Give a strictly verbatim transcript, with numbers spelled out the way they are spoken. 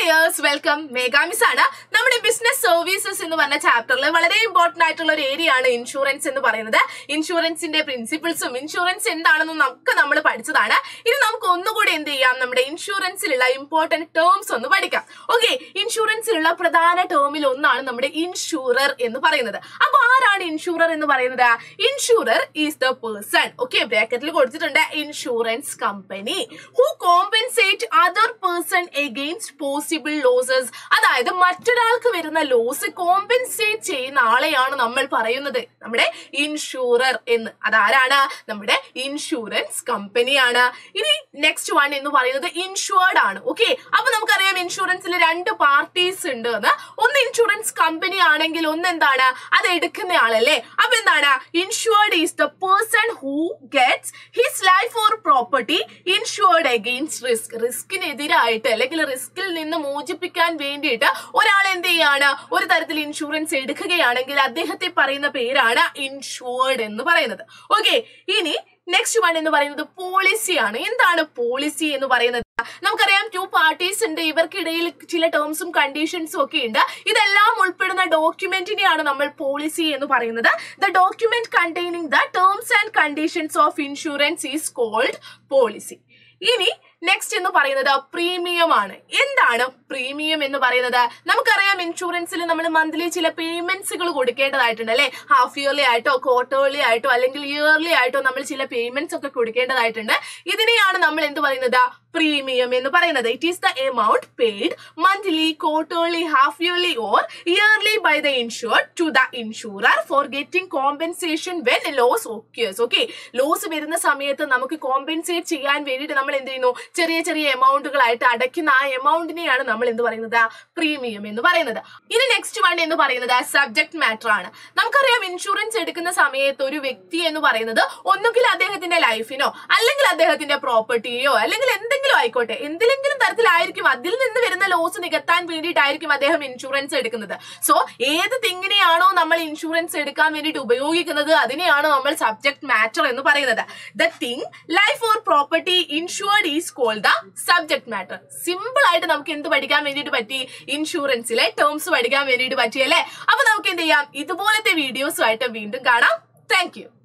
dears, welcome. Megha Miss ആണ്. നമ്മുടെ business services എന്ന് പറഞ്ഞ ചാപ്റ്ററിൽ വളരെ ഇമ്പോർട്ടന്റ് ആയിട്ടുള്ള ഒരു ഏരിയ ആണ് ഇൻഷുറൻസ് എന്ന് പറയുന്നത്. ഇൻഷുറൻസിന്റെ പ്രിൻസിപ്പിൾസും ഇൻഷുറൻസ് എന്താണെന്നും നമുക്ക് നമ്മൾ പഠിച്ചതാണ്. ഇനി നമുക്ക് ഒന്നുകൂടി എന്ത് ചെയ്യാം, നമ്മുടെ ഇൻഷുറൻസിലുള്ള ഇമ്പോർട്ടന്റ് ടേംസ് ഒന്ന് പഠിക്കാം. ഓക്കെ, ഇൻഷുറൻസിലുള്ള പ്രധാന ടേമിൽ ഒന്നാണ് നമ്മുടെ ഇൻഷൂറർ എന്ന് പറയുന്നത്. അപ്പൊ ആരാണ് ഇൻഷൂറർ എന്ന് പറയുന്നത്? Insurer is the person, okay, ബ്രാക്കറ്റിൽ കൊടുത്തിട്ടുണ്ട്, insurance company who compensate other person against possible losses. അതായത് മറ്റൊരാൾക്ക് വരുന്ന ലോസ് കോമ്പൻസേറ്റ് ചെയ്യുന്ന ആളെയാണ് നമ്മൾ പറയുന്നത് നമ്മുടെ ഇൻഷൂറർ എന്ന്. അതാരാണ്? നമ്മുടെ ഇൻഷുറൻസ് കമ്പനിയാണ്. ഇനി നെക്സ്റ്റ് വൺ എന്ന് പറയുന്നത് ഇൻഷുർഡ് ആണ്. ഓക്കെ, അപ്പൊ നമുക്കറിയാം ഇൻഷുറൻസിൽ രണ്ട് പാർട്ടീസ് ഉണ്ട് എന്ന്. ഒന്ന് ഇൻഷുറൻസ് കമ്പനി ആണെങ്കിൽ ഒന്ന് എന്താണ്, അത് എടുക്കുന്ന ആളല്ലേ. അപ്പൊ എന്താണ്, insured is the person who gets his life or property insured against risk. റിസ്കിനെതിരായിട്ട് അല്ലെങ്കിൽ റിസ്കിൽ നിന്ന് മോചിപ്പിക്കാൻ വേണ്ടിയിട്ട് ഒരാൾ എന്ത് ചെയ്യാണ്, ഒരു തരത്തിൽ ഇൻഷുറൻസ് എടുക്കുകയാണെങ്കിൽ അദ്ദേഹത്തെ പറയുന്ന പേരാണ് ഇൻഷുർഡ് എന്ന് പറയുന്നത്. ഓക്കെ, ഇനി നെക്സ്റ്റ് വൺ എന്ന് പറയുന്നത് പോളിസിയാണ്. എന്താണ് പോളിസി എന്ന് പറയുന്നത്? നമുക്കറിയാം ടു പാർട്ടീസ് ഉണ്ട്, ഇവർക്കിടയിൽ ചില ടേംസും കണ്ടീഷൻസും ഒക്കെ ഉണ്ട്. ഇതെല്ലാം ഉൾപ്പെടുന്ന ഡോക്യുമെന്റിനെയാണ് നമ്മൾ പോളിസി എന്ന് പറയുന്നത്. The document containing the terms and conditions of insurance is called policy. ഇനി നെക്സ്റ്റ് എന്ന് പറയുന്നത് പ്രീമിയം ആണ്. എന്താണ് പ്രീമിയം എന്ന് പറയുന്നത്? നമുക്കറിയാം ഇൻഷുറൻസിൽ നമ്മൾ മന്ത്ലി ചില പേയ്മെന്റ്സുകൾ കൊടുക്കേണ്ടതായിട്ടുണ്ട് അല്ലെ. ഹാഫ് ഇയർലി ആയിട്ടോ ക്വാർട്ടർലി ആയിട്ടോ അല്ലെങ്കിൽ ഇയർലി ആയിട്ടോ നമ്മൾ ചില പേയ്മെന്റ്സ് ഒക്കെ കൊടുക്കേണ്ടതായിട്ടുണ്ട്. ഇതിനെയാണ് നമ്മൾ എന്ത് പറയുന്നത്? പ്രീമിയം എന്ന് പറയുന്നത്. It is the amount paid monthly, quarterly, half yearly or yearly by the insured to the insurer for getting compensation when loss occurs. Okay, loss വരുന്ന സമയത്ത് നമുക്ക് കോമ്പൻസേറ്റ് ചെയ്യാൻ വേണ്ടിയിട്ട് നമ്മൾ എന്ത് ചെയ്യുന്നു, ചെറിയ ചെറിയ എമൗണ്ടുകളായിട്ട് അടയ്ക്കുന്ന ആ എമൗണ്ടിനെയാണ് നമ്മൾ എന്ത് പറയുന്നത്? പ്രീമിയം എന്ന് പറയുന്നത്. ഇനി നെക്സ്റ്റ് വൺ എന്ന് പറയുന്നത് സബ്ജക്ട് മാറ്റർ ആണ്. നമുക്കറിയാം ഇൻഷുറൻസ് എടുക്കുന്ന സമയത്ത് ഒരു വ്യക്തി എന്ന് പറയുന്നത് ഒന്നുകിൽ അദ്ദേഹത്തിന്റെ ലൈഫിനോ അല്ലെങ്കിൽ അദ്ദേഹത്തിന്റെ പ്രോപ്പർട്ടിയോ അല്ലെങ്കിൽ എന്തെങ്കിലും ആയിക്കോട്ടെ, എന്തിലെങ്കിലും തരത്തിലായിരിക്കും അതിൽ നിന്ന് വരുന്ന ലോസ് നികത്താൻ വേണ്ടിയിട്ടായിരിക്കും അദ്ദേഹം ഇൻഷുറൻസ് എടുക്കുന്നത്. സോ ഏത് തിങ്ങിനെയാണോ നമ്മൾ ഇൻഷുറൻസ് എടുക്കാൻ വേണ്ടിയിട്ട് ഉപയോഗിക്കുന്നത് അതിനെയാണ് നമ്മൾ സബ്ജക്ട് മാറ്റർ എന്ന് പറയുന്നത്. The thing, life or property insured is called the subject matter. Simple ആയിട്ട് നമുക്ക് എന്ത് പഠിക്കാൻ വേണ്ടിയിട്ട് പറ്റി? ഇൻഷുറൻസിലെ ടേംസ് പഠിക്കാൻ വേണ്ടിയിട്ട് പറ്റിയല്ലേ. അപ്പൊ നമുക്ക് എന്ത് ചെയ്യാം, ഇതുപോലത്തെ വീഡിയോസുമായിട്ട് വീണ്ടും കാണാം. Thank U.